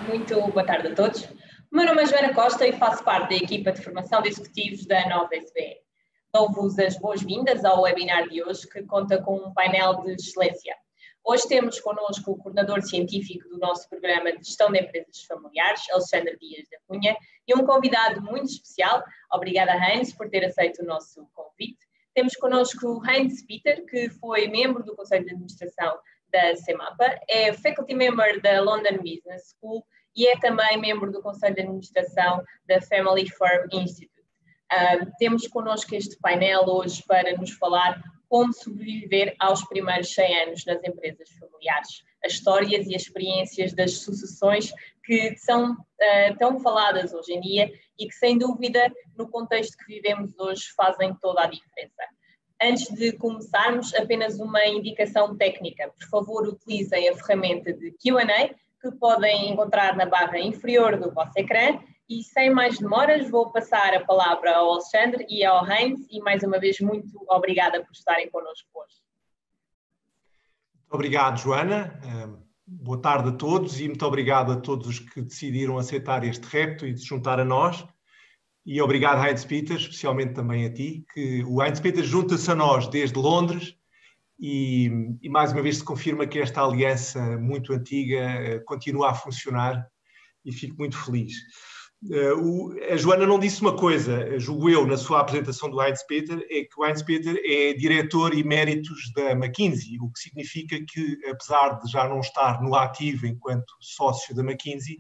Muito boa tarde a todos. O meu nome é Joana Costa e faço parte da equipa de formação de executivos da Nova SBE. Dou-vos as boas-vindas ao webinar de hoje, que conta com um painel de excelência. Hoje temos connosco o coordenador científico do nosso programa de gestão de empresas familiares, Alexandre Dias da Cunha, e um convidado muito especial. Obrigada, Heinz, por ter aceito o nosso convite. Temos connosco o Heinz Peter, que foi membro do Conselho de Administração da CEMAPA, é faculty member da London Business School e é também membro do Conselho de Administração da Family Firm Institute. Temos connosco este painel hoje para nos falar como sobreviver aos primeiros 100 anos nas empresas familiares, as histórias e as experiências das sucessões que são tão faladas hoje em dia e que, sem dúvida, no contexto que vivemos hoje, fazem toda a diferença. Antes de começarmos, apenas uma indicação técnica. Por favor, utilizem a ferramenta de Q&A que podem encontrar na barra inferior do vosso ecrã. E sem mais demoras, vou passar a palavra ao Alexandre e ao Heinz e mais uma vez muito obrigada por estarem connosco hoje. Muito obrigado, Joana. Boa tarde a todos e muito obrigado a todos os que decidiram aceitar este repto e se juntar a nós. E obrigado, Heinz Peter, especialmente também a ti, que o Heinz Peter junta-se a nós desde Londres e mais uma vez se confirma que esta aliança muito antiga continua a funcionar e fico muito feliz. A Joana não disse uma coisa, julgo eu, na sua apresentação do Heinz Peter, é que o Heinz Peter é diretor eméritos da McKinsey, o que significa que, apesar de já não estar no ativo enquanto sócio da McKinsey,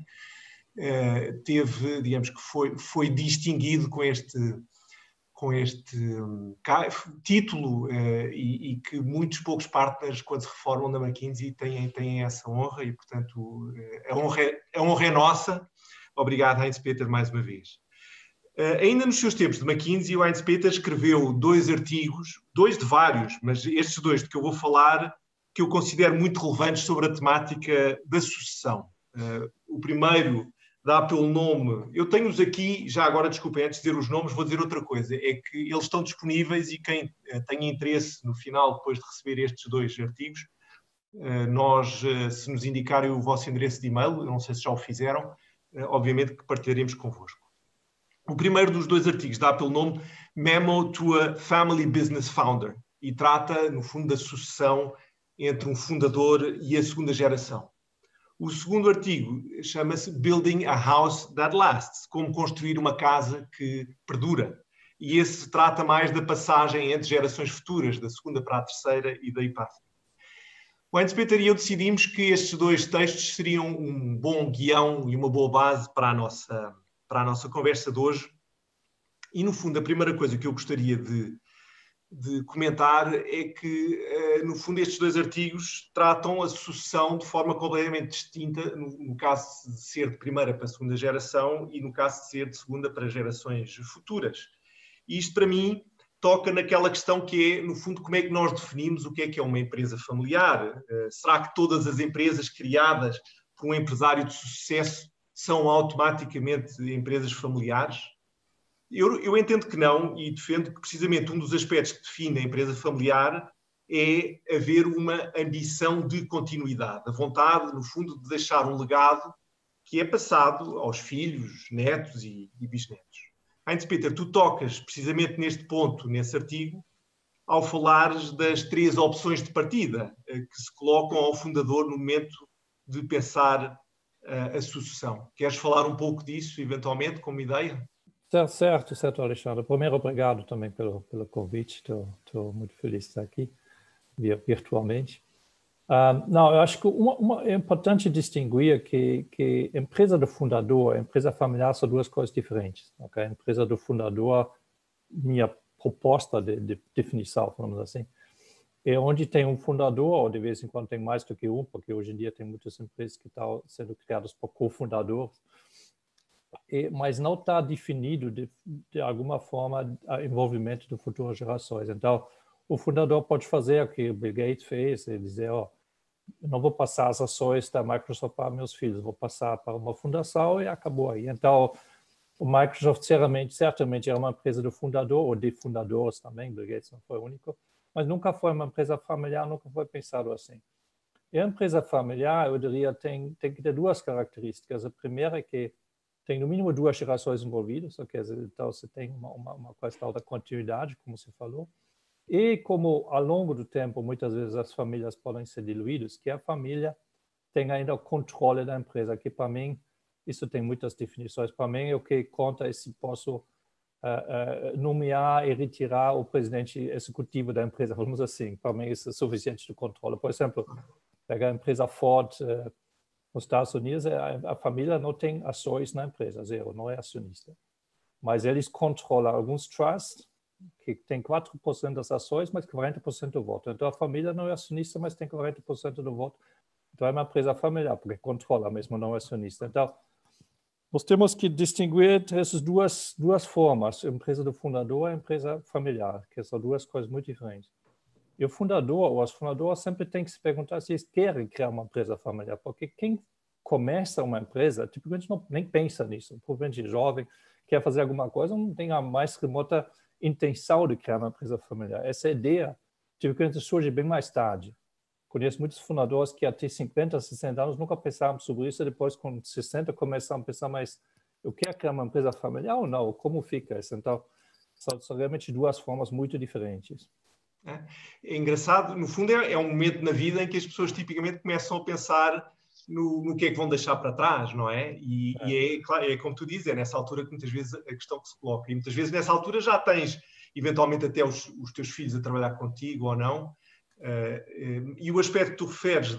teve, digamos que foi distinguido com este título e que muitos poucos partners, quando se reformam da McKinsey, têm essa honra e, portanto, a honra é nossa. Obrigado, Heinz Peter, mais uma vez. Ainda nos seus tempos de McKinsey, o Heinz Peter escreveu 2 artigos, 2 de vários, mas estes 2 de que eu vou falar, que eu considero muito relevantes sobre a temática da sucessão. O primeiro dá pelo nome, eu tenho-os aqui, já agora, desculpem, antes de dizer os nomes, vou dizer outra coisa, é que eles estão disponíveis e quem tenha interesse no final, depois de receber estes 2 artigos, se nos indicarem o vosso endereço de e-mail, eu não sei se já o fizeram, obviamente que partilharemos convosco. O primeiro dos 2 artigos dá pelo nome Memo to a Family Business Founder e trata, no fundo, da sucessão entre um fundador e a segunda geração. O segundo artigo chama-se Building a House That Lasts, como construir uma casa que perdura. E esse trata mais da passagem entre gerações futuras, da segunda para a terceira e daí para a frente. O Heinz Peter e eu decidimos que estes 2 textos seriam um bom guião e uma boa base para a nossa conversa de hoje. E, no fundo, a primeira coisa que eu gostaria de comentar é que, no fundo, estes 2 artigos tratam a sucessão de forma completamente distinta, no caso de ser de primeira para a segunda geração e no caso de ser de segunda para gerações futuras. E isto, para mim, toca naquela questão que é, no fundo, como é que nós definimos o que é uma empresa familiar? Será que todas as empresas criadas por um empresário de sucesso são automaticamente empresas familiares? Eu entendo que não e defendo que precisamente um dos aspectos que define a empresa familiar é haver uma ambição de continuidade, a vontade, no fundo, de deixar um legado que é passado aos filhos, netos e bisnetos. Heinz Peter, tu tocas precisamente neste ponto, nesse artigo, ao falares das 3 opções de partida que se colocam ao fundador no momento de pensar a sucessão. Queres falar um pouco disso, eventualmente, como ideia? Certo, Alexandre. Primeiro, obrigado também pelo convite. Estou muito feliz de estar aqui, virtualmente. Não, eu acho que é importante distinguir que empresa do fundador e empresa familiar são 2 coisas diferentes. Okay? A empresa do fundador, minha proposta de definição, falamos assim, é onde tem um fundador, ou de vez em quando tem mais do que um, porque hoje em dia tem muitas empresas que estão sendo criadas por cofundadores, mas não está definido de alguma forma o envolvimento de futuras gerações. Então, o fundador pode fazer o que o Bill Gates fez, e dizer, eu não vou passar as ações da Microsoft para meus filhos, vou passar para uma fundação e acabou aí. Então, o Microsoft certamente era uma empresa do fundador, ou de fundadores também, Bill Gates não foi o único, mas nunca foi uma empresa familiar, nunca foi pensado assim. E a empresa familiar, eu diria, tem que ter duas características. A primeira é que tem no mínimo duas gerações envolvidas, quer dizer, então você tem uma questão da continuidade, como você falou, e como ao longo do tempo, muitas vezes as famílias podem ser diluídas, que a família tem ainda o controle da empresa, que para mim, isso tem muitas definições. Para mim, o que conta é se posso nomear e retirar o presidente executivo da empresa, vamos assim. Para mim, isso é suficiente de controle. Por exemplo, pega a empresa Ford nos Estados Unidos, a família não tem ações na empresa, zero, não é acionista. Mas eles controlam alguns trusts, que tem 4% das ações, mas 40% do voto. Então, a família não é acionista, mas tem 40% do voto. Então, é uma empresa familiar, porque controla mesmo, não é acionista. Então, nós temos que distinguir entre essas duas formas, a empresa do fundador e a empresa familiar, que são duas coisas muito diferentes. E o fundador, ou os fundadores, sempre tem que se perguntar se eles querem criar uma empresa familiar, porque quem começa uma empresa, tipicamente nem pensa nisso. Provavelmente jovem, quer fazer alguma coisa, não tem a mais remota intenção de criar uma empresa familiar. Essa ideia, tipicamente, surge bem mais tarde. Conheço muitos fundadores que até 50, 60 anos nunca pensaram sobre isso, e depois com 60 começaram a pensar, mas eu quero criar uma empresa familiar ou não? Como fica isso? Então, são realmente duas formas muito diferentes. É engraçado, no fundo é um momento na vida em que as pessoas tipicamente começam a pensar no que é que vão deixar para trás, não é? E claro, é como tu dizes, é nessa altura que muitas vezes a questão que se coloca. E muitas vezes nessa altura já tens, eventualmente, até os teus filhos a trabalhar contigo ou não. E o aspecto que tu referes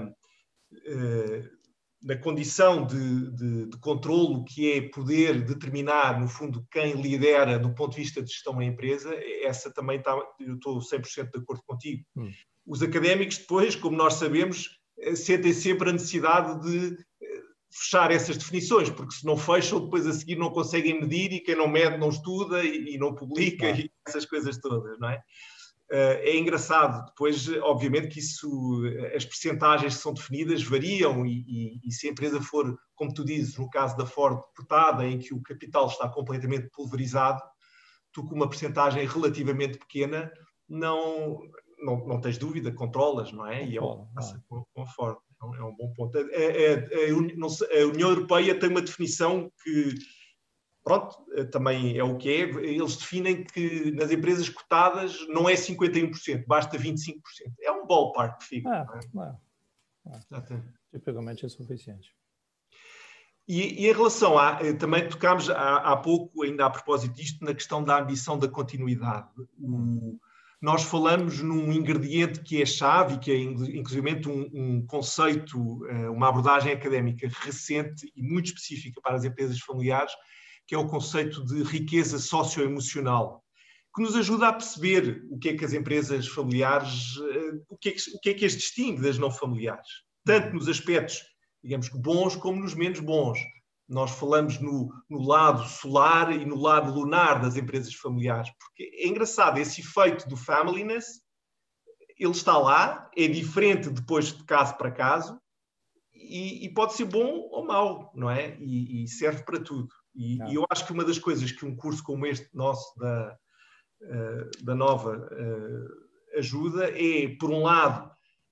da condição de controlo, que é poder determinar, no fundo, quem lidera do ponto de vista de gestão da empresa, essa também eu estou 100% de acordo contigo. Os académicos depois, como nós sabemos, sentem sempre a necessidade de fechar essas definições, porque se não fecham, depois a seguir não conseguem medir, e quem não mede não estuda e não publica, e essas coisas todas, não é? É engraçado, depois, obviamente, que as percentagens que são definidas variam e se a empresa for, como tu dizes, no caso da Ford, cotada, em que o capital está completamente pulverizado, tu com uma percentagem relativamente pequena não tens dúvida, controlas, não é? E é o que passa com a Ford. É um bom ponto. A União Europeia tem uma definição que, pronto, também é o que é. Eles definem que nas empresas cotadas não é 51%, basta 25%. É um ballpark figure. Tipicamente é suficiente. E em relação também tocámos há pouco, ainda a propósito disto, na questão da ambição da continuidade. Nós falamos num ingrediente que é chave e que é inclusivamente um conceito, uma abordagem académica recente e muito específica para as empresas familiares, que é o conceito de riqueza socioemocional, que nos ajuda a perceber o que é que as empresas familiares, o que é que as distingue das não familiares, tanto nos aspectos, digamos que bons, como nos menos bons. Nós falamos no lado solar e no lado lunar das empresas familiares, porque é engraçado, esse efeito do familyness, ele está lá, é diferente depois de caso para caso, e pode ser bom ou mau, não é? E serve para tudo. E eu acho que uma das coisas que um curso como este nosso da Nova ajuda é, por um lado,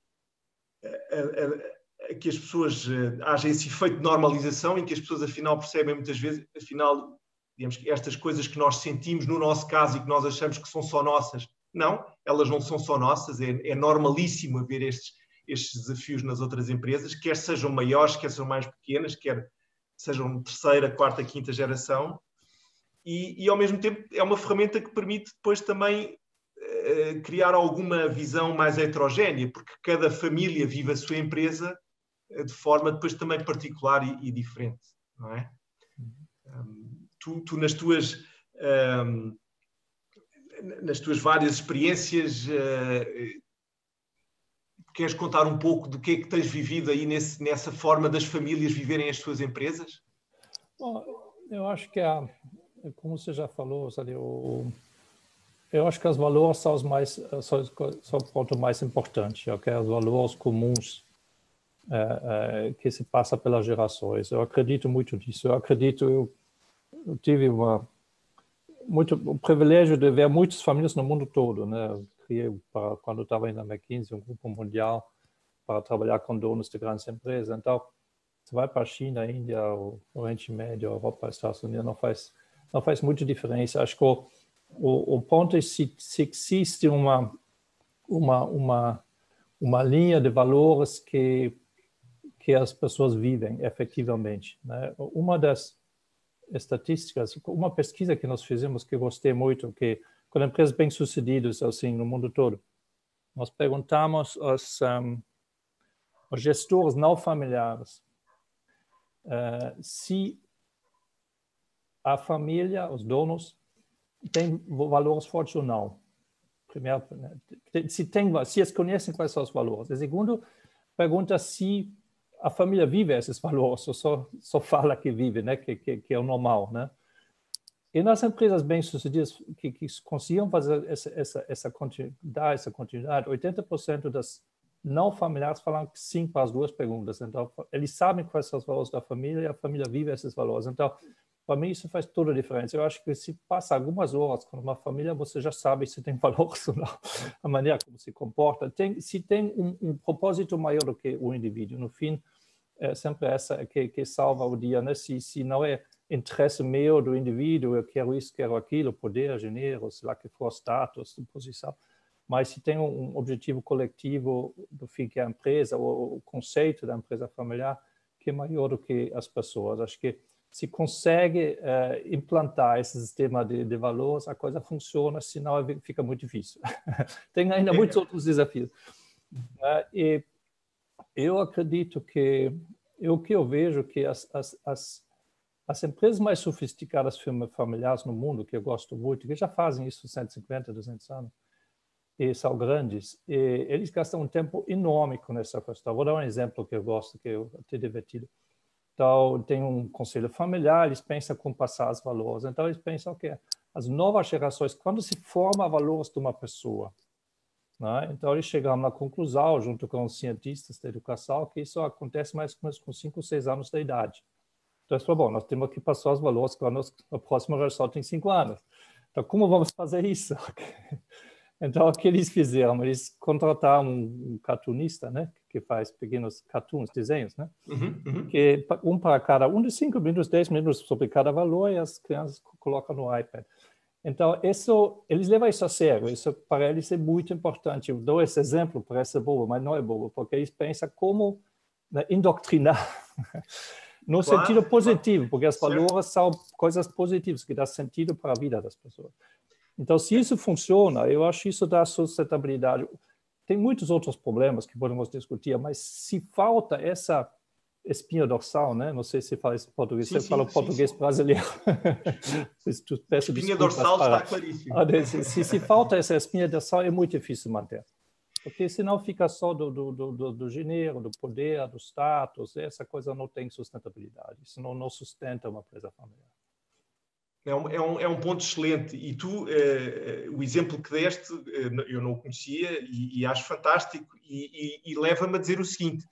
que as pessoas haja esse efeito de normalização, em que as pessoas afinal percebem muitas vezes, afinal, digamos que estas coisas que nós sentimos no nosso caso e que nós achamos que são só nossas, não, elas não são só nossas, é normalíssimo haver estes desafios nas outras empresas, quer sejam maiores, quer sejam mais pequenas, quer sejam terceira, quarta, quinta geração, e ao mesmo tempo é uma ferramenta que permite depois também criar alguma visão mais heterogénea, porque cada família vive a sua empresa de forma depois também particular e diferente, não é? Tu nas tuas várias experiências, queres contar um pouco do que é que tens vivido aí nessa forma das famílias viverem as suas empresas? Bom, eu acho que, como você já falou, eu acho que os valores são o ponto mais importante, okay? Os valores comuns que se passa pelas gerações. Eu acredito muito nisso. Eu tive o privilégio de ver muitas famílias no mundo todo, né? Eu criei, quando eu estava na McKinsey, um grupo mundial para trabalhar com donos de grandes empresas. Então, você vai para a China, a Índia, o Oriente Médio, a Europa, os Estados Unidos, não faz muita diferença. Acho que o ponto é se existe uma linha de valores que as pessoas vivem efetivamente, né? Uma das estatísticas, uma pesquisa que nós fizemos que eu gostei muito, que com empresas bem-sucedidas assim no mundo todo, nós perguntamos aos gestores não familiares se a família, os donos, têm valores fortes ou não. Primeiro, se eles conhecem quais são os valores. A segunda pergunta se a família vive esses valores, ou só fala que vive, né? Que é o normal, né? E nas empresas bem-sucedidas que conseguiam fazer dar essa continuidade, 80% das não familiares falam sim para as duas perguntas. Então, eles sabem quais são os valores da família e a família vive esses valores. Então, para mim, isso faz toda a diferença. Eu acho que se passa algumas horas com uma família, você já sabe se tem valores ou não, a maneira como se comporta. Se tem um propósito maior do que o indivíduo. No fim, é sempre essa que salva o dia, né? Se não é interesse meu do indivíduo, eu quero isso, quero aquilo, poder, dinheiro, sei lá que for, status, posição, mas se tem um objetivo coletivo do fim que é a empresa, ou o conceito da empresa familiar, que é maior do que as pessoas. Acho que se consegue implantar esse sistema de valores, a coisa funciona, senão fica muito difícil. Tem ainda muitos outros desafios. E eu acredito que o que eu vejo que as empresas mais sofisticadas familiares no mundo, que eu gosto muito, que já fazem isso 150, 200 anos, e são grandes, e eles gastam um tempo enorme com essa questão. Vou dar um exemplo que eu gosto, que eu até divertido. Então, tem um conselho familiar, eles pensam como passar os valores. Então, eles pensam que as novas gerações, quando se forma valores de uma pessoa, né? Então, eles chegaram na conclusão, junto com os cientistas da educação, que isso acontece mais ou menos com 5 ou 6 anos de idade. Então, eles falaram, bom, nós temos que passar os valores quando a próxima geração tem 5 anos. Então, como vamos fazer isso? Então, o que eles fizeram? Eles contrataram um cartunista, né? Que faz pequenos cartoons, desenhos, né? Que para cada de 5 minutos, 10 minutos sobre cada valor, e as crianças colocam no iPad. Então, eles levam isso a sério. Isso para eles é muito importante. Eu dou esse exemplo, parece bobo, mas não é bobo, porque eles pensam como, né, indoctrinar no sentido positivo, porque os valores são coisas positivas que dão sentido para a vida das pessoas. Então, se isso funciona, eu acho que isso dá sustentabilidade. Tem muitos outros problemas que podemos discutir, mas se falta essa espinha dorsal, né? Não sei se fala isso em português, você fala português brasileiro. Espinha dorsal está claríssimo. Se falta essa espinha dorsal, é muito difícil manter. Porque senão fica só do dinheiro, do poder, do status, essa coisa não tem sustentabilidade. Isso não sustenta uma empresa familiar. É um ponto excelente. E tu, o exemplo que deste, eu não o conhecia e acho fantástico e leva-me a dizer o seguinte,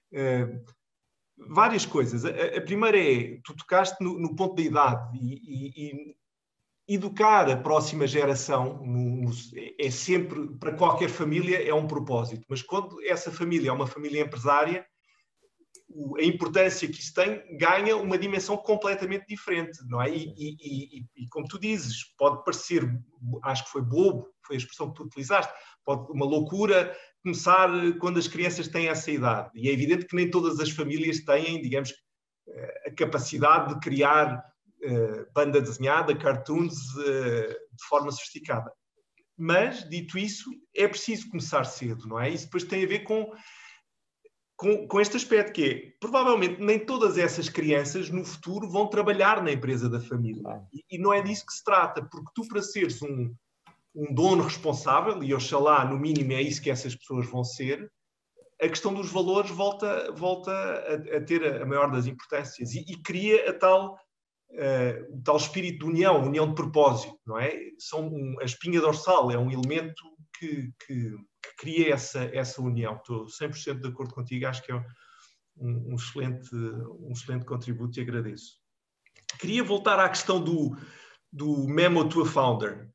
várias coisas. A primeira é, tu tocaste no ponto da idade e educar a próxima geração é sempre, para qualquer família, é um propósito. Mas quando essa família é uma família empresária, a importância que isso tem ganha uma dimensão completamente diferente, não é? E como tu dizes, pode parecer, acho que foi bobo, foi a expressão que tu utilizaste, pode uma loucura começar quando as crianças têm essa idade. E é evidente que nem todas as famílias têm, digamos, a capacidade de criar banda desenhada, cartoons, de forma sofisticada. Mas, dito isso, é preciso começar cedo, não é? Isso depois tem a ver com este aspecto que é, provavelmente nem todas essas crianças no futuro vão trabalhar na empresa da família. E não é disso que se trata, porque tu, para seres um dono responsável, e oxalá, no mínimo, é isso que essas pessoas vão ser, a questão dos valores volta a ter a maior das importâncias e cria o tal espírito de união de propósito, não é? A espinha dorsal é um elemento que cria essa união. Estou 100% de acordo contigo, acho que é um excelente contributo e agradeço. Queria voltar à questão do Memo to a Founder.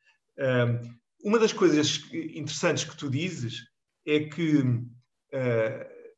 Uma das coisas interessantes que tu dizes é que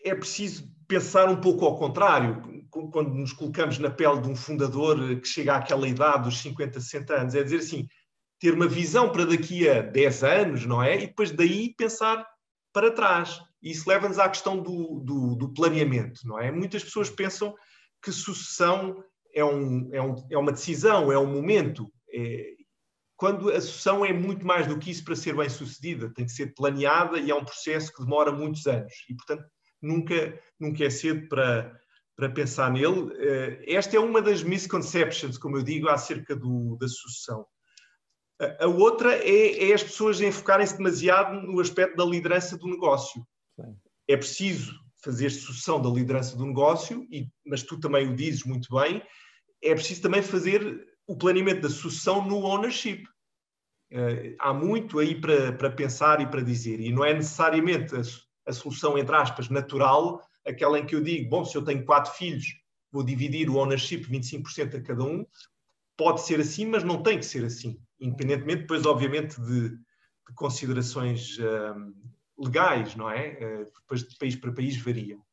é preciso pensar um pouco ao contrário, quando nos colocamos na pele de um fundador que chega àquela idade dos 50, 60 anos, é dizer assim, ter uma visão para daqui a 10 anos, não é? E depois daí pensar para trás. Isso leva-nos à questão do planeamento, não é? Muitas pessoas pensam que sucessão é uma decisão, é um momento. Quando a sucessão é muito mais do que isso para ser bem sucedida, tem que ser planeada e é um processo que demora muitos anos. E, portanto, nunca é cedo para pensar nele. Esta é uma das misconceptions, como eu digo, acerca da sucessão. A outra é as pessoas enfocarem-se demasiado no aspecto da liderança do negócio. Sim. É preciso fazer sucessão da liderança do negócio, mas tu também o dizes muito bem, é preciso também fazer o planeamento da sucessão no ownership. Há muito aí para pensar e para dizer, e não é necessariamente a solução, entre aspas, natural, aquela em que eu digo, bom, se eu tenho 4 filhos, vou dividir o ownership 25% a cada um. Pode ser assim, mas não tem que ser assim, independentemente, depois, obviamente, de considerações legais, não é? Depois de país para país variam.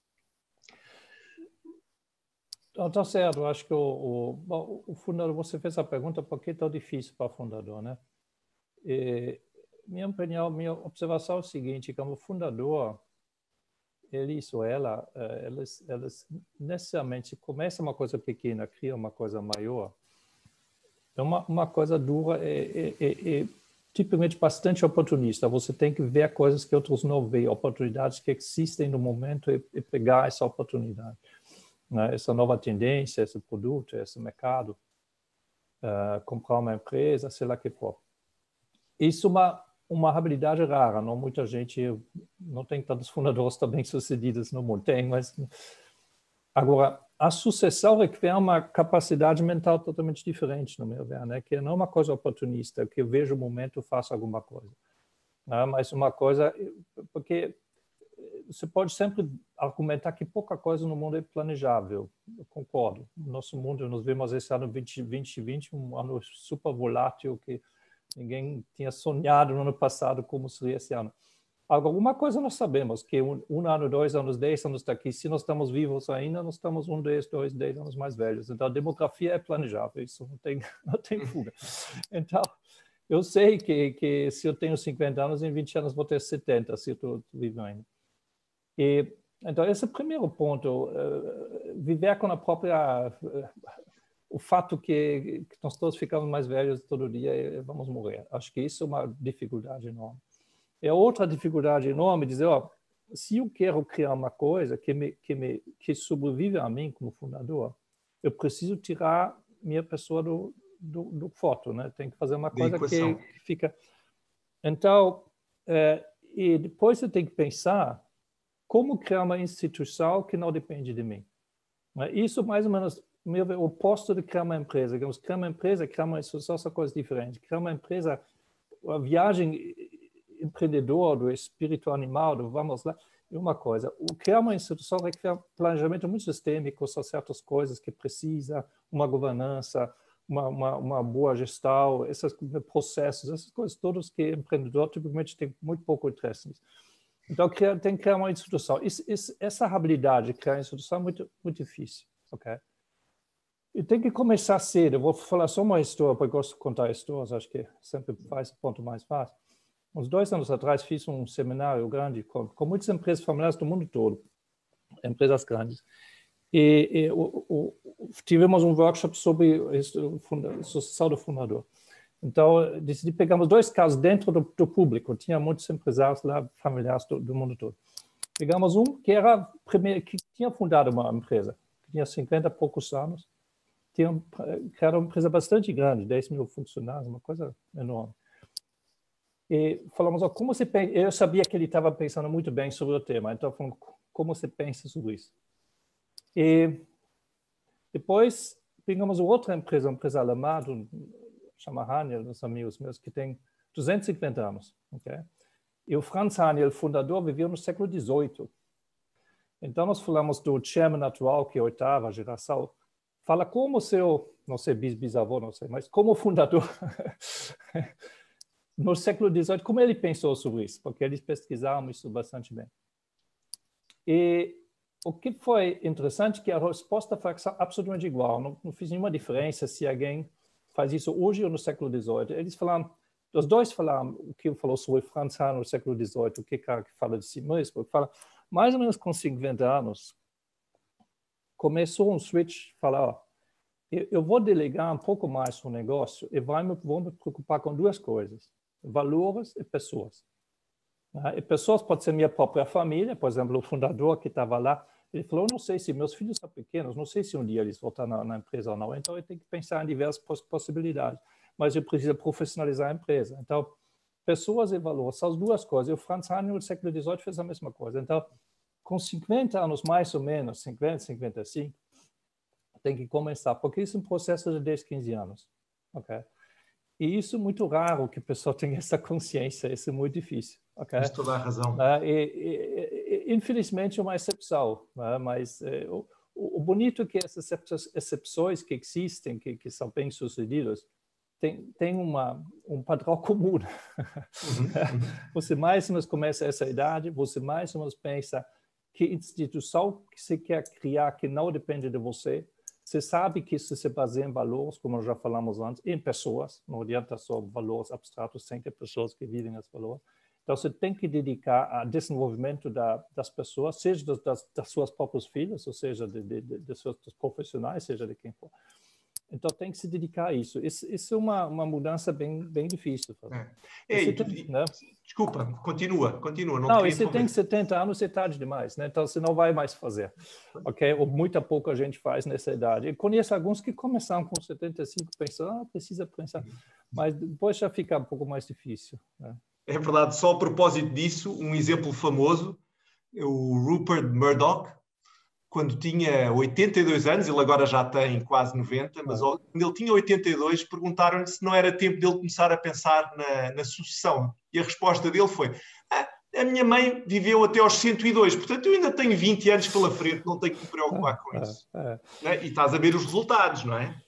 Está certo, acho que o fundador, você fez a pergunta por que é tão difícil para o fundador, né? Minha opinião, minha observação é o seguinte, como fundador, eles ou elas necessariamente começam uma coisa pequena, criam uma coisa maior. É uma coisa dura, tipicamente bastante oportunista. Você tem que ver coisas que outros não veem, oportunidades que existem no momento e pegar essa oportunidade. Né? Essa nova tendência, esse produto, esse mercado, comprar uma empresa, sei lá o que for. Isso é uma habilidade rara, não muita gente, não tem tantos fundadores tão bem-sucedidos no mundo, tem, mas... Agora, a sucessão requer uma capacidade mental totalmente diferente, no meu ver, né? Que não é uma coisa oportunista, que eu vejo o momento, faço alguma coisa. Né? Mas uma coisa... Porque você pode sempre argumentar que pouca coisa no mundo é planejável. Eu concordo. No nosso mundo, nós vemos esse ano 2020, um ano super volátil, que ninguém tinha sonhado no ano passado como seria esse ano. Agora, uma coisa nós sabemos, que um ano, 2 anos, 10 anos daqui, se nós estamos vivos ainda, nós estamos 1, 10 anos mais velhos. Então, a demografia é planejável, isso não tem fuga. Então, eu sei que se eu tenho 50 anos, em 20 anos vou ter 70, se eu estou vivendo ainda. Então, esse é o primeiro ponto, viver com a própria... o fato que nós todos ficamos mais velhos todo dia e vamos morrer. Acho que isso é uma dificuldade enorme. É outra dificuldade enorme dizer, se eu quero criar uma coisa que sobrevive a mim como fundador, eu preciso tirar minha pessoa do foto, né? Tem que fazer uma coisa que fica... Então, e depois você tem que pensar como criar uma instituição que não depende de mim. Isso, mais ou menos, o oposto de criar uma empresa. Digamos, criar uma empresa, criar uma instituição são coisas diferentes. Criar uma empresa, a viagem empreendedor, do espírito animal, do vamos lá, é uma coisa. Criar uma instituição requer planejamento muito sistêmico, são certas coisas que precisa, uma governança, uma boa gestão, esses processos, essas coisas todas que empreendedor tipicamente tem muito pouco interesse nisso. Então, tem que criar uma instituição. Essa habilidade de criar uma instituição é muito, muito difícil, ok? E tem que começar cedo. Eu vou falar só uma história, porque eu gosto de contar histórias, acho que sempre faz o ponto mais fácil. Uns 2 anos atrás, fiz um seminário grande com muitas empresas familiares do mundo todo, empresas grandes. E tivemos um workshop sobre a sucessão do fundador. Então, decidi pegamos 2 casos dentro do público. Tinha muitos empresários lá, familiares do mundo todo. Pegamos um que que tinha fundado uma empresa, que tinha 50 e poucos anos, que era uma empresa bastante grande, 10 mil funcionários, uma coisa enorme. E falamos, como você pensa? Eu sabia que ele estava pensando muito bem sobre o tema, então falamos, como você pensa sobre isso? E depois pegamos outra empresa, uma empresa alemã, chama Haniel, uns amigos meus, que tem 250 anos. Okay? E o Franz Haniel, fundador, viveu no século XVIII. Então nós falamos do chairman atual, que é a 8ª geração, fala como seu, não sei, bisavô, não sei, mas como fundador... no século XVIII, como ele pensou sobre isso? Porque eles pesquisaram isso bastante bem. E o que foi interessante é que a resposta foi absolutamente igual. Não fez nenhuma diferença se alguém faz isso hoje ou no século XVIII. Eles falaram, os dois falaram, o que falou sobre Franz Hahn no século XVIII, o que cara que fala de si mesmo, que fala, mais ou menos com 50 anos, começou um switch, falar, eu vou delegar um pouco mais o negócio e vou me preocupar com duas coisas, valores e pessoas. E pessoas pode ser minha própria família, por exemplo, o fundador que estava lá, ele falou, não sei se meus filhos são pequenos, não sei se um dia eles vão estar na empresa ou não, então eu tenho que pensar em diversas possibilidades, mas eu preciso profissionalizar a empresa. Então, pessoas e valores são as duas coisas. E o Franz Hahn no século XVIII fez a mesma coisa. Então, com 50 anos mais ou menos, 50, 55, tem que começar, porque isso é um processo de 10, 15 anos. Okay? E isso é muito raro que a pessoa tenha essa consciência, isso é muito difícil. Okay? Tens toda a razão. Infelizmente é uma exceção, mas o bonito é que essas exceções que existem, que são bem sucedidas, tem um padrão comum. Você mais ou menos começa essa idade, você mais ou menos pensa que instituição que você quer criar que não depende de você. Você sabe que isso se baseia em valores, como já falamos antes, em pessoas. Não adianta só valores abstratos, tem que ter pessoas que vivem esses valores. Então, você tem que dedicar ao desenvolvimento das pessoas, seja das suas próprias filhas, ou seja, dos profissionais, seja de quem for. Então, tem que se dedicar a isso. Isso é uma mudança bem difícil. Desculpa, continua. Não, e você tem 70 anos, é tarde demais, né? Então, você não vai mais fazer. Ok? Ou muita pouca gente faz nessa idade. Eu conheço alguns que começaram com 75 pensando, precisa pensar. Mas depois já fica um pouco mais difícil. Né? É verdade. Só a propósito disso, um exemplo famoso, o Rupert Murdoch, quando tinha 82 anos, ele agora já tem quase 90, mas quando ele tinha 82, perguntaram-lhe se não era tempo dele começar a pensar na sucessão. E a resposta dele foi, a minha mãe viveu até aos 102, portanto eu ainda tenho 20 anos pela frente, não tenho que me preocupar com isso. E estás a ver os resultados, não é?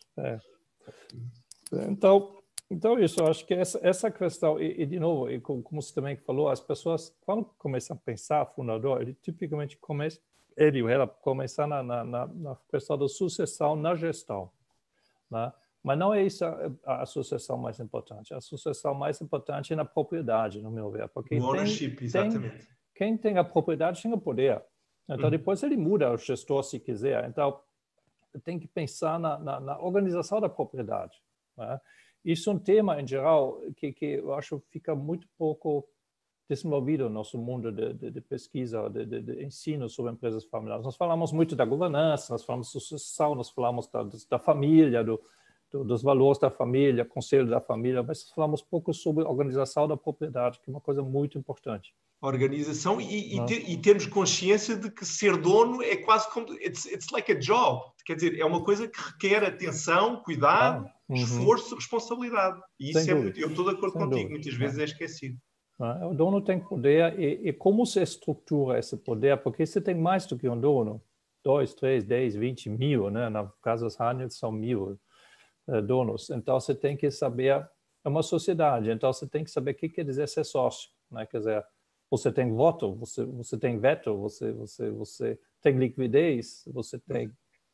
Então isso, eu acho que essa questão, e de novo, como você também falou, as pessoas, quando começam a pensar, fundador, ele tipicamente começa começar na questão da sucessão na gestão. Né? Mas não é isso a sucessão mais importante. A sucessão mais importante é na propriedade, no meu ver. Porque o ownership, exatamente. Quem tem a propriedade tem o poder. Então, depois ele muda o gestor se quiser. Então, tem que pensar na organização da propriedade. Né? Isso é um tema, em geral, que eu acho fica muito pouco desenvolvido no nosso mundo de pesquisa, de ensino sobre empresas familiares. Nós falamos muito da governança, nós falamos de sucessão, nós falamos da família, dos valores da família, conselho da família, mas falamos pouco sobre a organização da propriedade, que é uma coisa muito importante. Organização e termos consciência de que ser dono é quase como... It's like a job. Quer dizer, é uma coisa que requer atenção, cuidado, esforço, responsabilidade. E isso eu estou de acordo contigo, muitas vezes é esquecido. O dono tem poder e como se estrutura esse poder, porque você tem mais do que um dono, 2, 3, 10, 20 mil, né? No caso dos Hahn são 1000 donos, então você tem que saber, é uma sociedade, então você tem que saber o que quer dizer ser sócio, né? Quer dizer, você tem voto, você tem veto, você tem liquidez, você tem,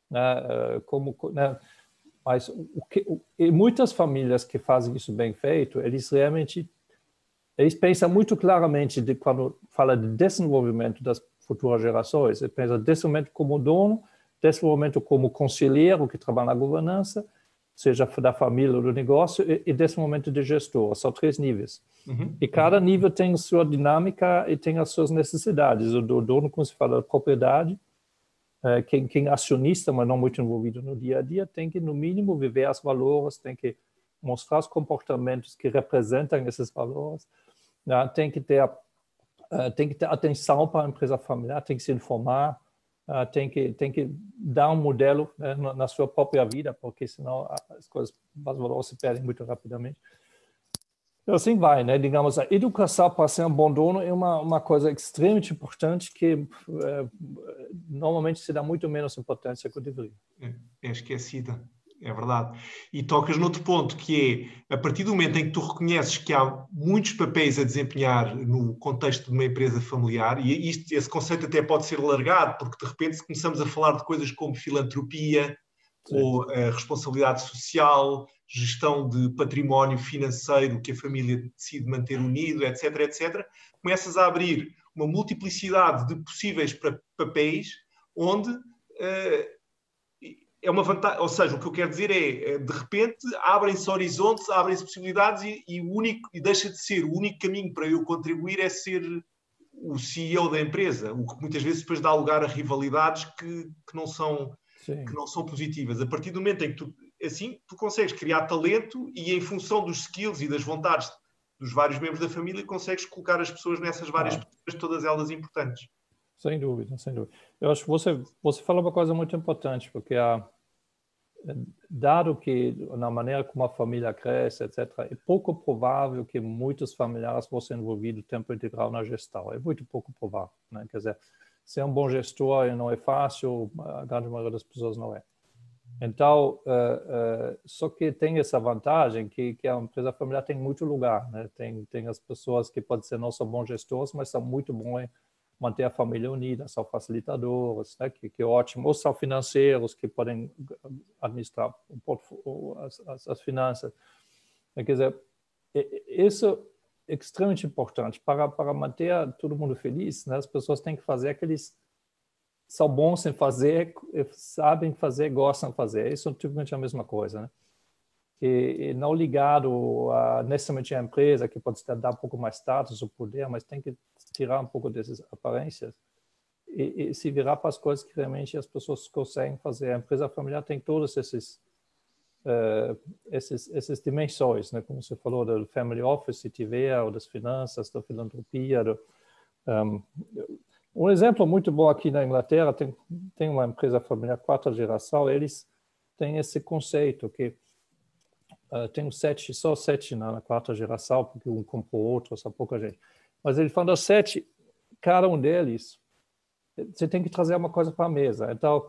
né? Mas muitas famílias que fazem isso bem feito, eles pensam muito claramente quando fala de desenvolvimento das futuras gerações. Eles pensam desenvolvimento como dono, desenvolvimento como conselheiro que trabalha na governança, seja da família ou do negócio, e desenvolvimento de gestor. São 3 níveis. E cada nível tem a sua dinâmica e tem as suas necessidades. O dono, como se fala, da propriedade, quem é acionista, mas não muito envolvido no dia a dia, tem que, no mínimo, viver os valores, tem que mostrar os comportamentos que representam esses valores. Tem que ter atenção para a empresa familiar, tem que se informar, tem que dar um modelo, né, na sua própria vida, porque senão os valores se perdem muito rapidamente. Então, assim vai, né? Digamos, a educação para ser um bom dono é uma coisa extremamente importante que normalmente se dá muito menos importância que eu deveria. É esquecida. É verdade. E tocas noutro ponto, que é, a partir do momento em que tu reconheces que há muitos papéis a desempenhar no contexto de uma empresa familiar, e esse conceito até pode ser alargado, porque de repente se começamos a falar de coisas como filantropia, sim, ou responsabilidade social, gestão de património financeiro que a família decide manter unido, etc., etc., começas a abrir uma multiplicidade de possíveis papéis onde é uma vantagem, ou seja, o que eu quero dizer é, de repente, abrem-se horizontes, abrem-se possibilidades e deixa de ser o único caminho para eu contribuir é ser o CEO da empresa, o que muitas vezes depois dá lugar a rivalidades que não são positivas. A partir do momento em que tu consegues criar talento e em função dos skills e das vontades dos vários membros da família, consegues colocar as pessoas nessas várias posições, todas elas importantes. Sem dúvida, sem dúvida. Eu acho que você falou uma coisa muito importante, porque dado que na maneira como a família cresce, etc., é pouco provável que muitos familiares fossem envolvidos tempo integral na gestão. É muito pouco provável, né? Quer dizer, ser um bom gestor não é fácil, a grande maioria das pessoas não é. Então, só que tem essa vantagem que a empresa familiar tem muito lugar, né? Tem as pessoas que podem ser não só bons gestores, mas são muito bons em manter a família unida, são facilitadores, né? que é ótimo, ou são financeiros que podem administrar as finanças. Quer dizer, isso é extremamente importante para manter todo mundo feliz, né? As pessoas têm que fazer aqueles são bons em fazer, sabem fazer, gostam de fazer. Isso é tipicamente a mesma coisa, né? E não ligado necessariamente à empresa, que pode dar um pouco mais status ou poder, mas tem que tirar um pouco dessas aparências e se virar para as coisas que realmente as pessoas conseguem fazer. A empresa familiar tem todas essas dimensões, né? Como você falou, do family office, se tiver, ou das finanças, da filantropia. Um exemplo muito bom aqui na Inglaterra, tem uma empresa familiar, quarta geração, eles têm esse conceito que tem só sete na quarta geração, porque um comprou outro, só pouca gente. Mas ele falando 7, cada um deles, você tem que trazer uma coisa para a mesa. Então,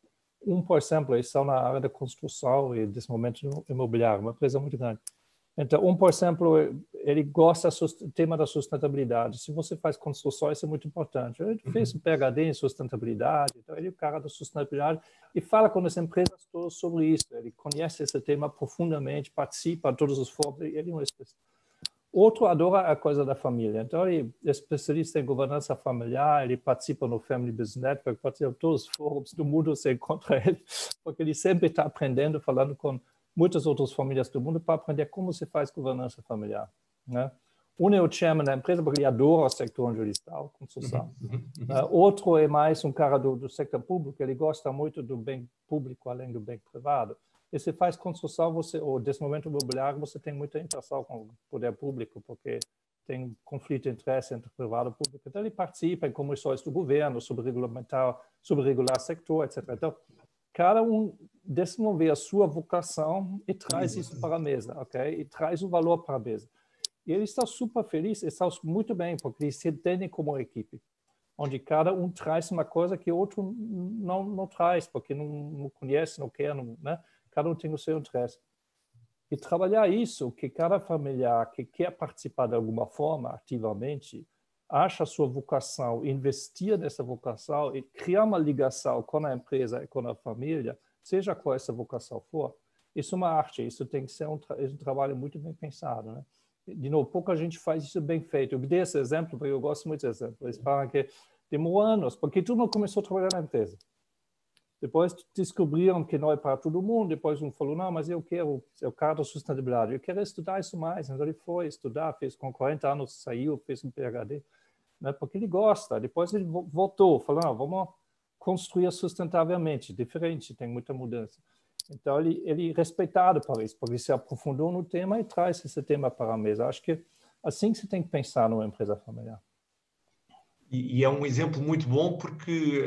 por exemplo, eles estão na área da construção e desse momento imobiliário, uma empresa muito grande. Então, por exemplo, ele gosta do tema da sustentabilidade. Se você faz construção, isso é muito importante. Ele fez um PhD em sustentabilidade, então ele é o cara da sustentabilidade e fala com as empresas todas sobre isso. Ele conhece esse tema profundamente, participa de todos os fóruns, ele é um especialista. Outro adora a coisa da família. Então, ele é especialista em governança familiar, ele participa no Family Business Network, participa de todos os fóruns do mundo, você encontra ele, porque ele sempre está aprendendo, falando com muitas outras famílias do mundo para aprender como se faz governança familiar, né? Um é o chairman da empresa, porque ele adora o setor onde ele está, a construção. Outro é mais um cara do setor público, ele gosta muito do bem público além do bem privado. E se faz construção, ou desenvolvimento imobiliário, você tem muita interação com o poder público, porque tem conflito de interesse entre privado e público. Então, ele participa em comissões do governo sobre regular o setor, etc. Então, cada um desenvolver a sua vocação e traz isso para a mesa, ok? E traz o valor para a mesa. E eles estão super felizes, estão muito bem, porque eles se entendem como equipe, onde cada um traz uma coisa que o outro não traz, porque não conhece, não quer, né? Cada um tem o seu interesse. E trabalhar isso, que cada familiar que quer participar de alguma forma, ativamente, acha a sua vocação, investir nessa vocação e criar uma ligação com a empresa e com a família, seja qual essa vocação for, isso é uma arte, isso tem que ser um trabalho muito bem pensado, né? De novo, pouca gente faz isso bem feito. Eu dei esse exemplo, porque eu gosto muito desse exemplo. Eles falam que demorou anos, porque todo mundo começou a trabalhar na empresa. Depois descobriram que não é para todo mundo. Depois um falou, não, mas eu quero, o cara da sustentabilidade, eu quero estudar isso mais. Então ele foi estudar, fez com 40 anos, saiu, fez um PhD, né, porque ele gosta. Depois ele voltou, falou, não, vamos construir sustentavelmente, diferente, tem muita mudança. Então ele é respeitado por isso, porque se aprofundou no tema e traz esse tema para a mesa. Acho que assim que você tem que pensar numa empresa familiar. E é um exemplo muito bom porque...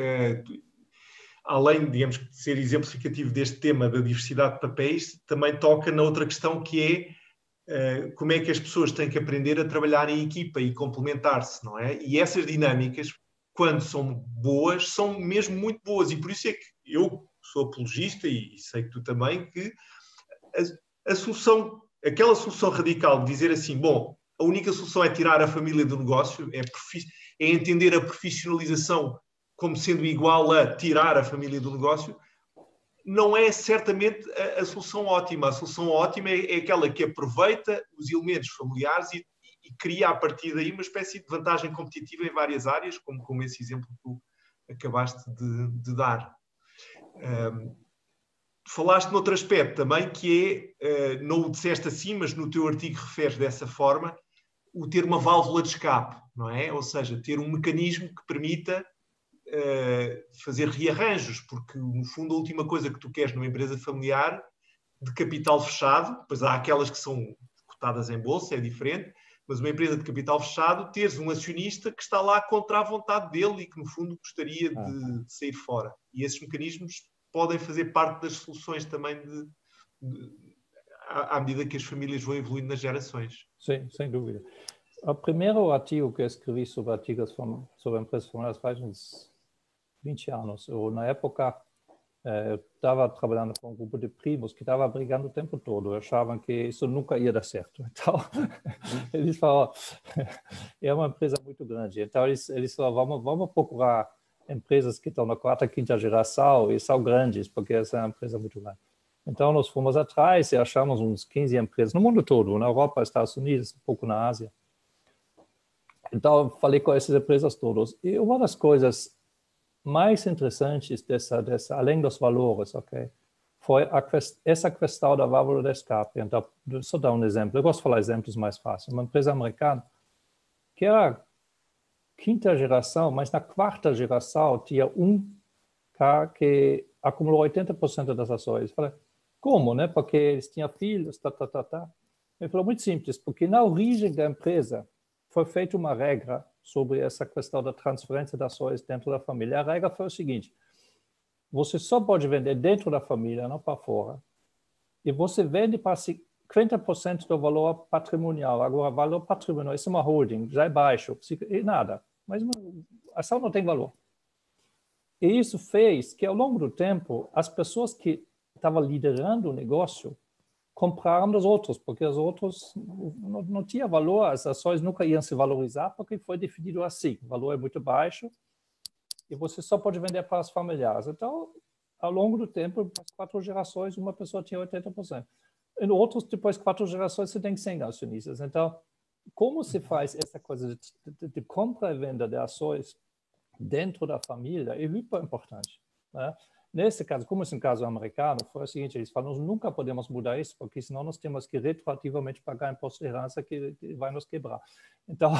além, digamos, de ser exemplificativo deste tema da diversidade de papéis, também toca na outra questão que é como é que as pessoas têm que aprender a trabalhar em equipa e complementar-se, não é? E essas dinâmicas, quando são boas, são mesmo muito boas. E por isso é que eu sou apologista, e sei que tu também, que a solução, aquela solução radical de dizer assim, bom, a única solução é tirar a família do negócio, é entender a profissionalização como sendo igual a tirar a família do negócio, não é certamente a solução ótima. A solução ótima é aquela que aproveita os elementos familiares e cria a partir daí uma espécie de vantagem competitiva em várias áreas, como esse exemplo que tu acabaste de dar. Falaste noutro aspecto também, que é, não o disseste assim, mas no teu artigo referes dessa forma, o ter uma válvula de escape, não é? Ou seja, ter um mecanismo que permita fazer rearranjos, porque no fundo a última coisa que tu queres numa empresa familiar de capital fechado, pois há aquelas que são cotadas em bolsa, é diferente, mas uma empresa de capital fechado, teres um acionista que está lá contra a vontade dele e que no fundo gostaria de sair fora. E esses mecanismos podem fazer parte das soluções também à medida que as famílias vão evoluindo nas gerações. Sim, sem dúvida. O primeiro artigo que eu escrevi sobre sobre empresas familiares faz uns 20 anos. Na época, eu estava trabalhando com um grupo de primos que estava brigando o tempo todo. Achavam que isso nunca ia dar certo. Então, eles falaram, é uma empresa muito grande. Então, eles falaram, vamos procurar empresas que estão na quarta, quinta geração e são grandes, porque essa é uma empresa muito grande. Então, nós fomos atrás e achamos uns 15 empresas no mundo todo, na Europa, Estados Unidos, um pouco na Ásia. Então, falei com essas empresas todas. E uma das coisas mais interessantes além dos valores, ok, foi essa questão da válvula de escape. Então, só dar um exemplo. Eu gosto de falar exemplos mais fáceis. Uma empresa americana que era quinta geração, mas na quarta geração tinha um cara que acumulou 80% das ações. Eu falei, como, né? Porque eles tinham filhos, Ele falou, muito simples, porque na origem da empresa foi feita uma regra sobre essa questão da transferência das ações dentro da família. A regra foi o seguinte, você só pode vender dentro da família, não para fora. E você vende para 50% do valor patrimonial. Agora, valor patrimonial, isso é uma holding, já é baixo, e nada. Mas a ação não tem valor. E isso fez que, ao longo do tempo, as pessoas que estavam liderando o negócio compraram dos outros, porque os outros não tinham valor, as ações nunca iam se valorizar, porque foi definido assim, o valor é muito baixo e você só pode vender para as familiares. Então, ao longo do tempo, as 4 gerações, uma pessoa tinha 80%. Em outros, depois de 4 gerações, você tem 100 acionistas. Então, como se faz essa coisa de compra e venda de ações dentro da família é muito importante, né? Nesse caso, como esse caso americano, foi o seguinte, eles falam, nós nunca podemos mudar isso, porque senão nós temos que retroativamente pagar imposto de herança que vai nos quebrar. Então,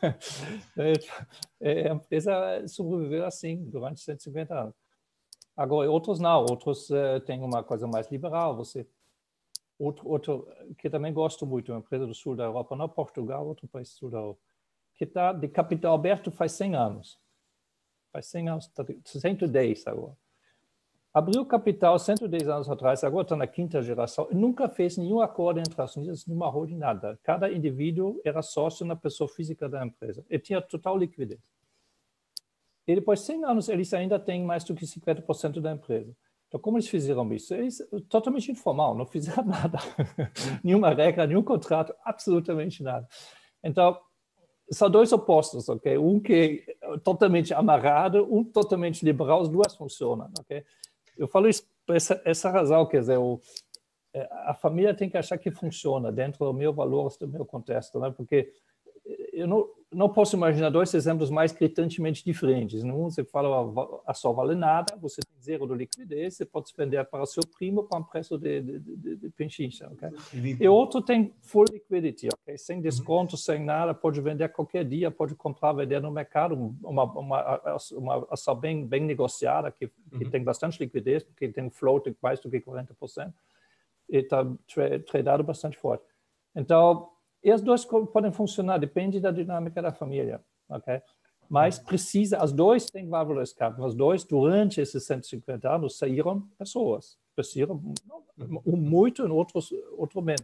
a empresa sobreviveu assim durante 150 anos. Agora, outros não, outros têm uma coisa mais liberal. Outro que também gosto muito, uma empresa do sul da Europa, não Portugal, outro país do sul da Europa, que está de capital aberto faz 100 anos. Faz 100 anos, está 110 agora. Abriu capital 110 anos atrás, agora está na quinta geração, e nunca fez nenhum acordo entre as Unidas, nenhuma holding, nada. Cada indivíduo era sócio na pessoa física da empresa. E tinha total liquidez. E depois de 100 anos, eles ainda têm mais do que 50% da empresa. Então, como eles fizeram isso? Eles, totalmente informal, não fizeram nada. Nenhuma regra, nenhum contrato, absolutamente nada. Então, são dois opostos, ok? Um que é totalmente amarrado, um totalmente liberal, as duas funcionam, ok? Eu falo isso por essa razão, quer dizer, a família tem que achar que funciona dentro do meu valor, do meu contexto, né? Porque eu não posso imaginar 2 exemplos mais gritantemente diferentes. Um, você fala, a só vale nada, você tem zero de liquidez, você pode vender para o seu primo para um preço de pinchincha, ok? E outro tem full liquidity, ok? Sem desconto, sem nada, pode vender qualquer dia, pode comprar, vender no mercado, uma ação bem negociada, que tem bastante liquidez, porque tem um float de mais do que 40%, e está tradado bastante forte. Então, e as duas podem funcionar, depende da dinâmica da família, ok? Mas as dois têm válvula de escape, as dois, durante esses 150 anos, saíram pessoas. Saíram muito, em outro menos.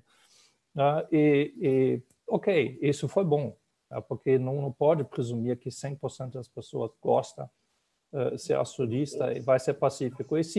Ok, isso foi bom, porque não pode presumir que 100% das pessoas gostam de ser acionista e vai ser pacífico. E se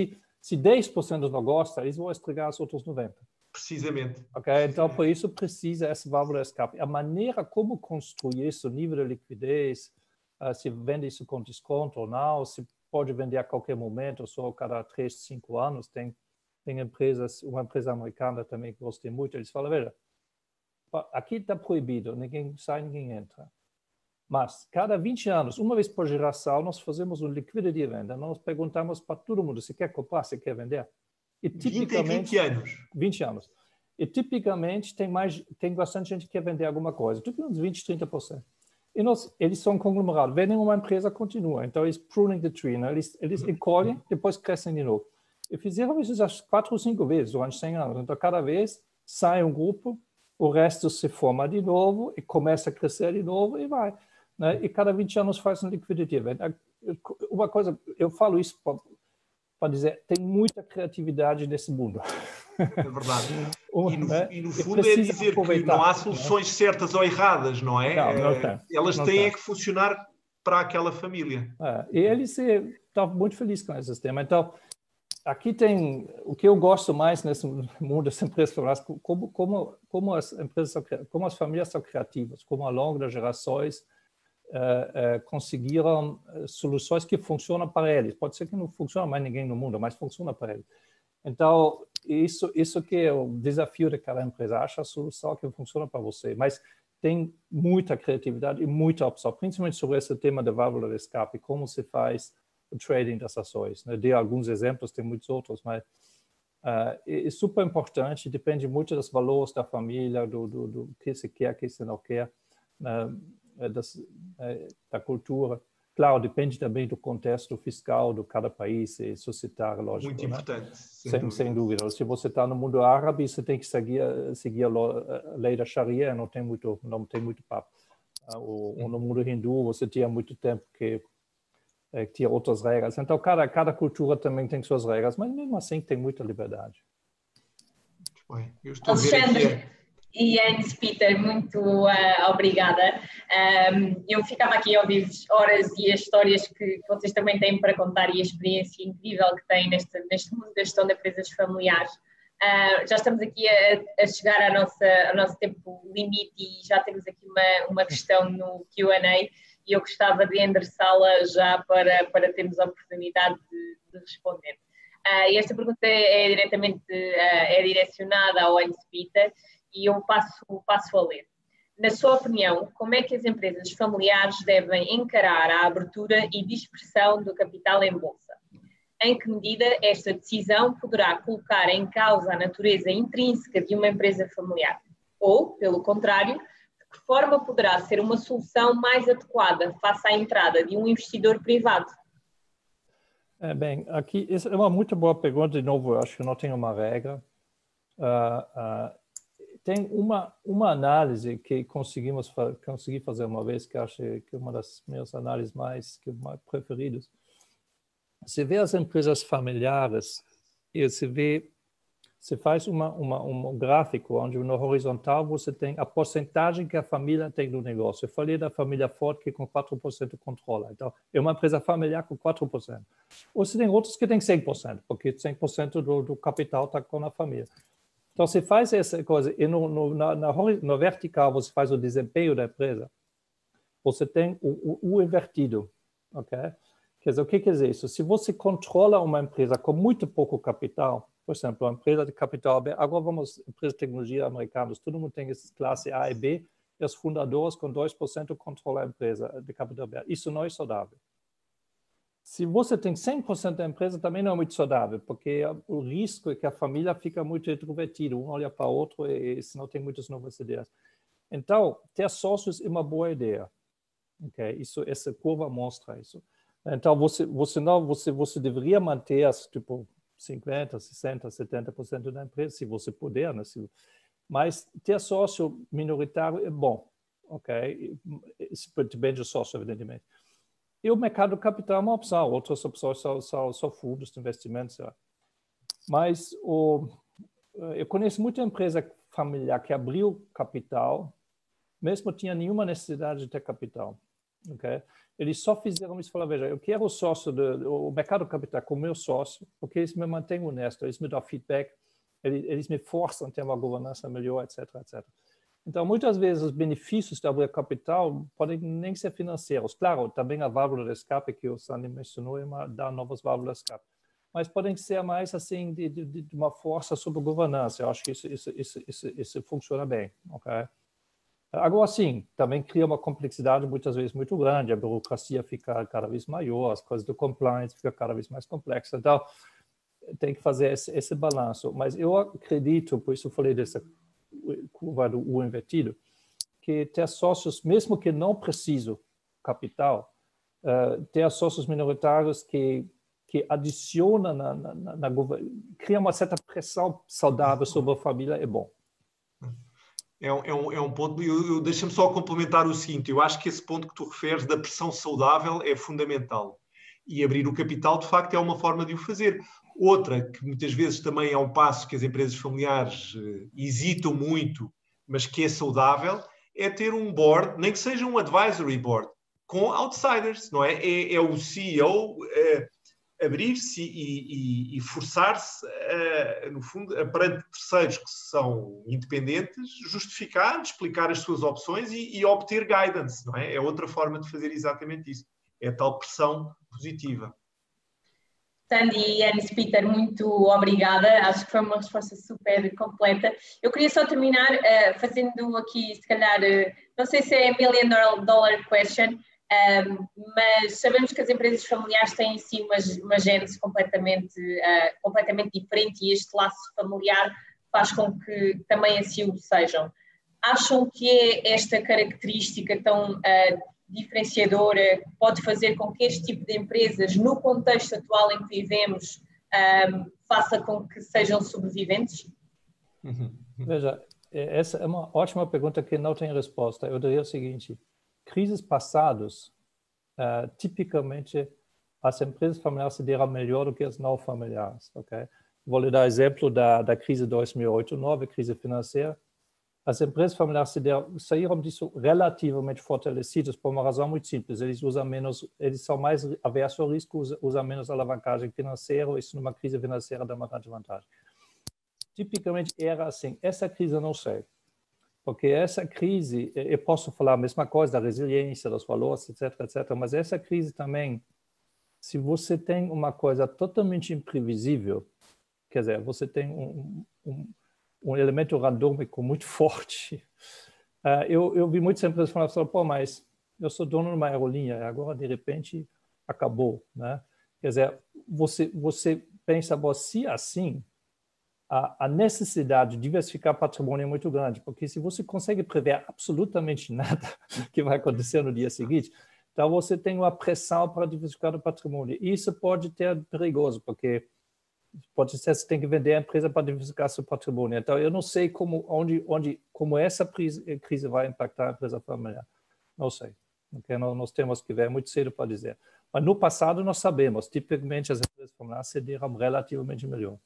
Se 10% não gosta, eles vão estragar os outros 90%. Precisamente. Okay? Então, por isso precisa essa válvula de escape. A maneira como construir isso, o nível de liquidez, se vende isso com desconto ou não, se pode vender a qualquer momento, só cada 3, 5 anos. Tem empresas, uma empresa americana também que gostei muito, eles falam, veja, aqui está proibido, ninguém sai, ninguém entra. Mas, cada 20 anos, uma vez por geração, nós fazemos um liquidity event. Nós perguntamos para todo mundo, se quer comprar, se quer vender. E, 20 anos. 20 anos. E, tipicamente, tem bastante gente que quer vender alguma coisa. Tipo uns 20, 30%. E eles são conglomerados. Vendem uma empresa, continua. Então, eles pruning the tree. Né? Eles encolhem, depois crescem de novo. E fizeram isso já 4 ou 5 vezes durante 100 anos. Então, cada vez sai um grupo, o resto se forma de novo e começa a crescer de novo e vai. Né? E cada 20 anos faz um liquidity event. Uma coisa, eu falo isso para dizer, tem muita criatividade nesse mundo. É verdade. E no fundo é dizer que não há soluções certas ou erradas, não é? Não tem. Elas têm que funcionar para aquela família. E eles estão muito felizes com esse sistema. Então, aqui tem o que eu gosto mais nesse mundo das empresas familiares, como as famílias são criativas, como ao longo das gerações conseguiram soluções que funcionam para eles. Pode ser que não funcione mais ninguém no mundo, mas funciona para eles. Então, isso que é o desafio de cada empresa, acha a solução que funciona para você. Mas tem muita criatividade e muita opção, principalmente sobre esse tema da válvula de escape, como se faz o trading das ações. Né? Dei alguns exemplos, tem muitos outros, mas é super importante, depende muito dos valores da família, do que se quer, que se não quer, da cultura. Claro, depende também do contexto fiscal de cada país e societário, lógico. Muito importante. Né? Sem dúvida. Se você está no mundo árabe, você tem que seguir a lei da Sharia, não tem muito papo. Ou no mundo hindu, você tinha muito tempo que tinha outras regras. Então, cada cultura também tem suas regras, mas mesmo assim tem muita liberdade. Bem, eu estou a ver aqui. E Hans-Peter, muito obrigada. Eu ficava aqui a ouvir horas e as histórias que vocês também têm para contar e a experiência incrível que têm neste mundo da gestão de empresas familiares. Já estamos aqui a chegar ao nosso tempo limite e já temos aqui uma questão no Q&A e eu gostava de endereçá-la já para termos a oportunidade de responder. E esta pergunta é direcionada ao Hans-Peter e eu passo a ler. Na sua opinião, como é que as empresas familiares devem encarar a abertura e dispersão do capital em bolsa? Em que medida esta decisão poderá colocar em causa a natureza intrínseca de uma empresa familiar? Ou, pelo contrário, de que forma poderá ser uma solução mais adequada face à entrada de um investidor privado? Bem, aqui essa é uma muito boa pergunta. De novo, eu acho que não tem uma regra. Tem uma análise que consegui fazer uma vez, que acho que é uma das minhas análises mais preferidas. Você vê as empresas familiares e você faz um gráfico onde no horizontal você tem a porcentagem que a família tem do negócio. Eu falei da família Ford que com 4% controla. Então, é uma empresa familiar com 4%. Ou você tem outros que têm 100%, porque 100% do capital está com a família. Então, você faz essa coisa e no vertical você faz o desempenho da empresa. Você tem o invertido, ok? Quer dizer, o que quer dizer isso? Se você controla uma empresa com muito pouco capital, por exemplo, uma empresa de capital aberto, agora empresas de tecnologia americanas, todo mundo tem essas classes A e B, e os fundadores com 2% controlam a empresa de capital aberto. Isso não é saudável. Se você tem 100% da empresa, também não é muito saudável, porque o risco é que a família fica muito introvertida, um olha para o outro e se não tem muitas novas ideias. Então, ter sócios é uma boa ideia. Okay? Essa curva mostra isso. Então, você deveria manter tipo 50%, 60%, 70% da empresa, se você puder, né? Mas ter sócio minoritário é bom. Okay? Isso depende do sócio, evidentemente. E o mercado do capital é uma opção, outras opções são fundos de investimentos. Mas eu conheço muita empresa familiar que abriu capital, mesmo tinha nenhuma necessidade de ter capital. Okay? Eles só fizeram isso e falaram, veja, eu quero o sócio, o mercado capital como meu sócio, porque eles me mantêm honesto, eles me dão feedback, eles me forçam a ter uma governança melhor, etc, etc. Então, muitas vezes, os benefícios da abrir capital podem nem ser financeiros. Claro, também a válvula de escape que o Sandy mencionou é dar novas válvulas de escape. Mas podem ser mais, assim, de uma força sobre a governança. Eu acho que isso funciona bem, ok? Agora, sim, também cria uma complexidade muitas vezes muito grande, a burocracia fica cada vez maior, as coisas do compliance ficam cada vez mais complexas. Então, tem que fazer esse balanço. Mas eu acredito, por isso eu falei dessa curva do U invertido, que ter sócios, mesmo que não precisam capital, ter sócios minoritários que adicionam, cria uma certa pressão saudável sobre a família é bom. É um ponto, deixa-me só complementar o seguinte, eu acho que esse ponto que tu referes da pressão saudável é fundamental. E abrir o capital, de facto, é uma forma de o fazer. Outra, que muitas vezes também é um passo que as empresas familiares hesitam muito, mas que é saudável, é ter um board, nem que seja um advisory board, com outsiders, não é? É o CEO abrir-se e forçar-se, no fundo, perante terceiros que são independentes, justificar, explicar as suas opções e obter guidance, não é? É outra forma de fazer exatamente isso. É a tal pressão positiva. Sandy e Hans-Peter, muito obrigada. Acho que foi uma resposta super completa. Eu queria só terminar fazendo aqui, se calhar, não sei se é a million dollar question, mas sabemos que as empresas familiares têm em si uma gênese completamente diferente e este laço familiar faz com que também assim o sejam. Acham que é esta característica tão diferenciadora que pode fazer com que este tipo de empresas, no contexto atual em que vivemos, faça com que sejam sobreviventes? Veja, essa é uma ótima pergunta que não tem resposta. Eu diria o seguinte, crises passadas, tipicamente, as empresas familiares se deram melhor do que as não familiares. Okay? Vou lhe dar exemplo da crise de 2008-2009, crise financeira. As empresas familiares saíram disso relativamente fortalecidas por uma razão muito simples. Eles são mais aversos ao risco, usam menos alavancagem financeira, isso numa crise financeira dá uma grande vantagem. Tipicamente era assim. Essa crise eu não sei. Porque essa crise, eu posso falar a mesma coisa da resiliência, dos valores, etc., etc., mas essa crise também, se você tem uma coisa totalmente imprevisível, quer dizer, você tem um elemento randômico muito forte. Eu vi muitas empresas falando, pô, mas eu sou dono de uma aerolinha, agora, de repente, acabou, né? Quer dizer, você pensa, se assim, a necessidade de diversificar patrimônio é muito grande, porque se você consegue prever absolutamente nada que vai acontecer no dia seguinte, então você tem uma pressão para diversificar o patrimônio. E isso pode ser perigoso, porque pode ser que você tem que vender a empresa para diversificar seu patrimônio. Então, eu não sei como essa crise vai impactar a empresa familiar. Não sei. Okay? Nós temos que ver, é muito cedo para dizer. Mas no passado nós sabemos, tipicamente as empresas familiares se deram relativamente melhor.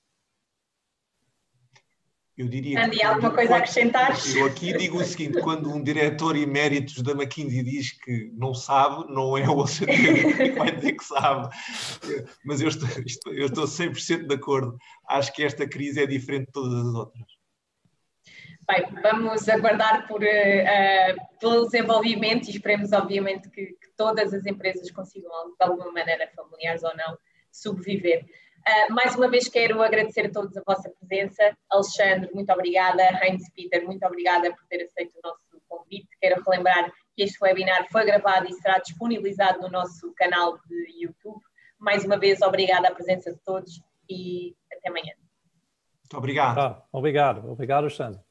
Eu diria Andy, alguma coisa a acrescentar? Eu aqui digo o seguinte, quando um diretor emérito da McKinsey diz que não sabe, não é o Oceano que vai dizer que sabe. Mas eu estou 100% de acordo. Acho que esta crise é diferente de todas as outras. Bem, vamos aguardar pelo desenvolvimento e esperemos, obviamente, que todas as empresas consigam, de alguma maneira, familiares ou não, sobreviver. Mais uma vez quero agradecer a todos a vossa presença. Alexandre, muito obrigada. Hans-Peter, muito obrigada por ter aceito o nosso convite. Quero relembrar que este webinar foi gravado e será disponibilizado no nosso canal de YouTube. Mais uma vez, obrigada à presença de todos e até amanhã. Muito obrigado. Obrigado, Alexandre.